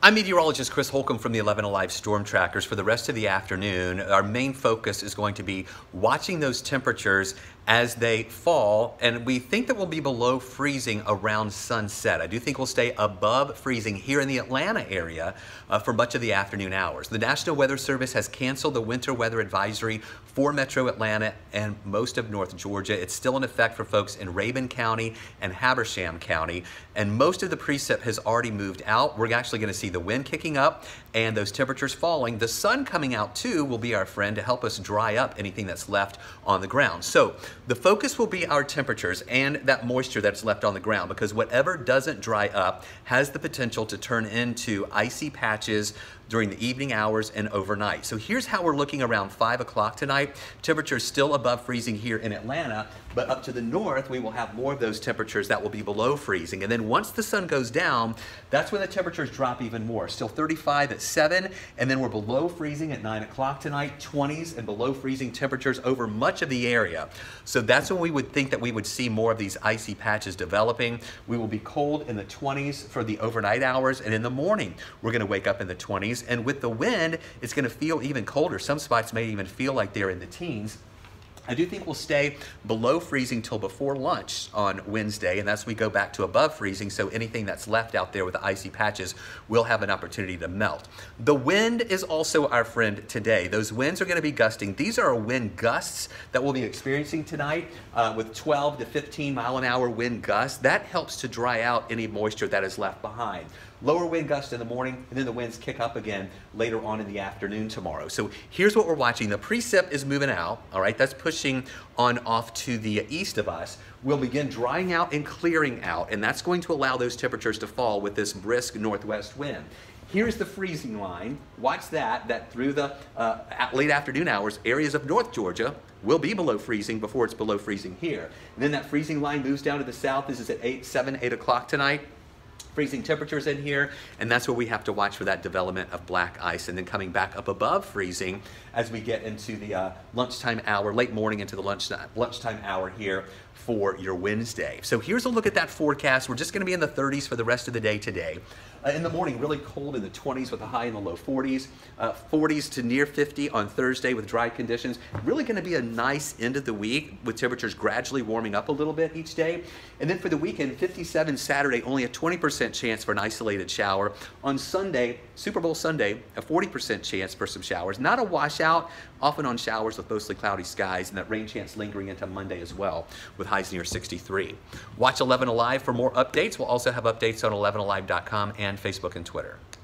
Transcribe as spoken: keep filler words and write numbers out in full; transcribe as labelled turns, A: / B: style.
A: I'm meteorologist Chris Holcomb from the eleven Alive Storm Trackers. For the rest of the afternoon, our main focus is going to be watching those temperatures as they fall, and we think that we'll be below freezing around sunset. I do think we'll stay above freezing here in the Atlanta area uh, for much of the afternoon hours. The National Weather Service has canceled the winter weather advisory for Metro Atlanta and most of North Georgia. It's still in effect for folks in Rabun County and Habersham County, and most of the precip has already moved out. We're actually going to see the wind kicking up and those temperatures falling. The sun coming out too will be our friend to help us dry up anything that's left on the ground. So the focus will be our temperatures and that moisture that's left on the ground, because whatever doesn't dry up has the potential to turn into icy patches during the evening hours and overnight. So here's how we're looking around five o'clock tonight. Temperatures still above freezing here in Atlanta, but up to the north we will have more of those temperatures that will be below freezing. And then once the sun goes down, that's when the temperatures drop even more. Still thirty-five at seven, and then we're below freezing at nine o'clock tonight, twenties and below freezing temperatures over much of the area. So that's when we would think that we would see more of these icy patches developing. We will be cold in the twenties for the overnight hours, and in the morning we're going to wake up in the twenties. And with the wind, it's going to feel even colder. Some spots may even feel like they're in the teens. I do think we'll stay below freezing till before lunch on Wednesday, and that's when we go back to above freezing, so anything that's left out there with the icy patches will have an opportunity to melt. The wind is also our friend today. Those winds are going to be gusting. These are wind gusts that we'll be experiencing tonight uh, with twelve to fifteen mile an hour wind gusts. That helps to dry out any moisture that is left behind. Lower wind gust in the morning, and then the winds kick up again later on in the afternoon tomorrow. So here's what we're watching. The precip is moving out, all right? That's pushing on off to the east of us. We'll begin drying out and clearing out, and that's going to allow those temperatures to fall with this brisk northwest wind. Here's the freezing line. Watch that, that through the uh, late afternoon hours, areas of North Georgia will be below freezing before it's below freezing here. And then that freezing line moves down to the south. This is at eight, seven, eight o'clock tonight. Freezing temperatures in here, and that's where we have to watch for that development of black ice, and then coming back up above freezing as we get into the uh, lunchtime hour, late morning into the lunch, lunchtime hour here for your Wednesday. So here's a look at that forecast. We're just going to be in the thirties for the rest of the day today. Uh, in the morning, really cold in the twenties with a high in the low forties. Uh, forties to near fifty on Thursday with dry conditions. Really going to be a nice end of the week with temperatures gradually warming up a little bit each day. And then for the weekend, fifty-seven Saturday, only a twenty percent chance for an isolated shower. On Sunday, Super Bowl Sunday, a forty percent chance for some showers. Not a washout, often on showers with mostly cloudy skies, and that rain chance lingering into Monday as well with highs near sixty-three. Watch eleven Alive for more updates. We'll also have updates on eleven alive dot com and Facebook and Twitter.